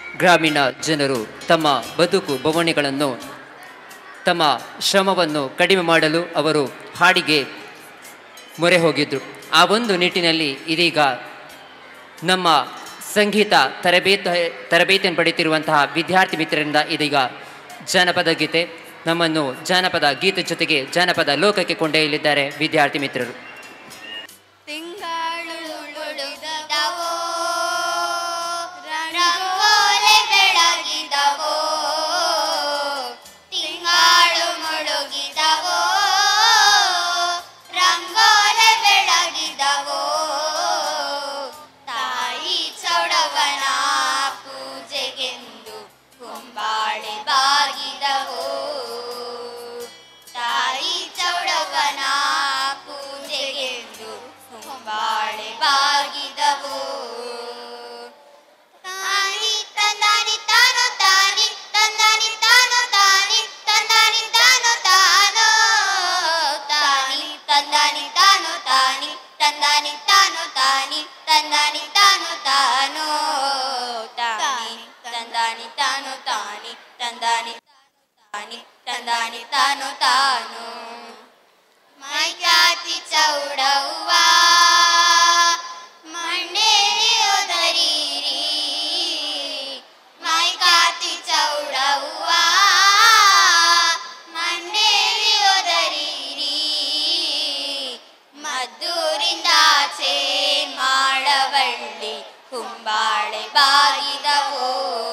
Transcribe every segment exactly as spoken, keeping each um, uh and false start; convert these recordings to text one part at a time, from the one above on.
ಗ್ರಾಮೀಣ ಜನರು ತಮ್ಮ ಬದುಕು ಬವಣೆಗಳನ್ನು ತಮ್ಮ ಶ್ರಮವನ್ನು ಕಡಿಮೆ ಮಾಡಲು ಅವರು ಹಾಡಿಗೆ ಮೊರೆ ಹೋಗಿದ್ದರು. ಆ ಒಂದು ನಿಟ್ಟಿನಲ್ಲಿ ಇದೀಗ ನಮ್ಮ ಸಂಗೀತ ತರಬೇತಿ ತರಬೇತಿಯನ್ನು ಪಡೆಯುತ್ತಿರುವಂತಹ ವಿದ್ಯಾರ್ಥಿ ಮಿತ್ರರಿಂದ ಇದೀಗ ಜಾನಪದ ಗೀತೆ ನಮ್ಮನ್ನು ಜಾನಪದ ಗೀತೆ ಜೊತೆಗೆ ಜಾನಪದ ಲೋಕಕ್ಕೆ ಕೊಂಡೊಯ್ಯಲಿದ್ದಾರೆ ವಿದ್ಯಾರ್ಥಿ ಮಿತ್ರರು. ತಂದಾನಿ ತಾನು ತಾನು ಮೈ ಖ್ಯಾತಿ ಚೌಡವ್ವ ಮಂಡೇರಿ ಒದರೀರಿ ಮೈ ಖ್ಯಾತಿ ಚೌಡವ್ವ ಮಂಡೇರಿ ಒದರೀರಿ ಮದ್ದೂರಿಂದಾಚೆ ಮಾಡವಳ್ಳಿ ಕುಂಬಾಳೆ ಬಾಗಿದವೋ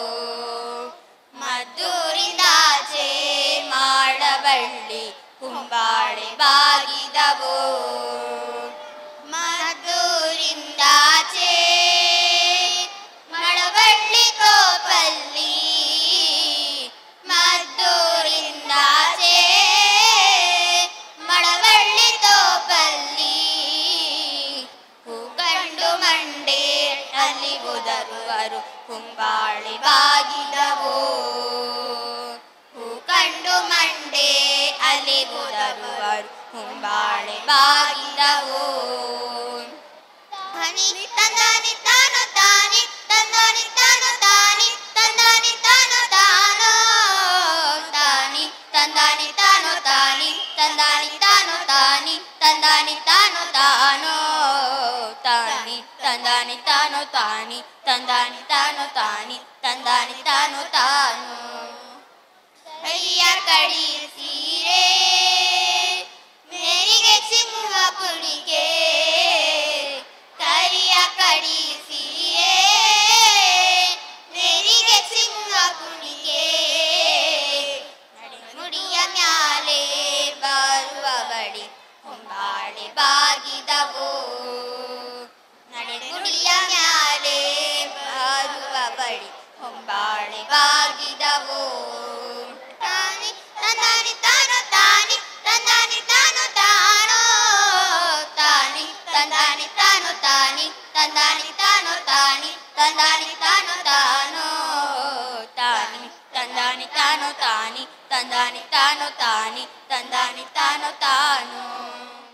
ಮದ್ದೂರಿಂದಾಚೆ ಮಾಡವಳ್ಳಿ ಕುಂಬಾಳೆ ಬಾಗಿದವೋ ಮದ್ದೂರಿಂದಾಚೆ ಮಾಡವಳ್ಳಿ ಕೋಪಲ್ಲಿ ಮದ್ದೂರಿಂದಾಚೆ ಮಾಡವಳ್ಳಿ ತೋಪಲ್ಲಿ ಹೂಗಂಡು ಮಂಡೆ ಅಲ್ಲಿ ಉದರುವರು ಕುಂಬಾಳೆ ಬಾಗಿದವೋ ಹೂಕಂಡು ಮಂಡೆ ಅಲ್ಲಿ ಉದರುವರು ಕುಂಬಾಳೆ ಬಾಗಿದವೋ ಹನಿ ತಂದಾನಿ ತಾನು ತಾನಿ ತಂದಾನಿ ತಾನು ತಾನಿ ತಂದಾನಿ ತಾನು ತಾನೋ ತಾನಿ ತಂದಾನಿ ತಾನು ತಾನಿ ತಂದಾನಿ ತಾನು ತಾನಿ ತಂದಾನಿ ತಾನು ತಾನೋ ತಾನಿ ತಂದಾನಿ ತಾನು ತಾನಿ ತಂದಾನಿ ತಾನು ತಾನಿ ತಂದಾನಿ ತಾನು ತಾನು ಕೈಯ ಕಡಿ ಸೀರೆ ಮೇರಿಗೆ ಸಿಂಹ ಕುಣಿಗೆ ಕರಿಯ ಕಡಿ ಸೀರೆ ಮೇರಿಗೆ ಸಿಂಹ ಕುಣಿಗೆ ಮುಡಿಯ ಮ್ಯಾಲೆ ಬರುವ ಬಡಿ ಕುಂಬಾಳೆ ಬಾಗಿದವೋ ನಡೆಗುಡಿಯ ಮ್ಯಾಲೆ ಬರುವ ಬಡಿ ಕುಂಬಾಳೆ ಬಾಗಿದವೋ ತಾನಿ ತಂದಾನಿ ತಾನು ತಾನಿ ತಂದಾನಿ ತಾನು ತಾನೋ ತಾನಿ ತಂದಾನಿ ತಾನು ತಾನಿ ತಂದಾನಿ ತಾನು ತಾನಿ ತಂದಾನಿ ತಾನು ತಾನೋ ತಾನಿ ತಂದಾನಿ ತಾನು ತಾನಿ ತಂದಾನಿ ತಾನು ತಾನಿ ತಂದಾನಿ ತಾನು ತಾನು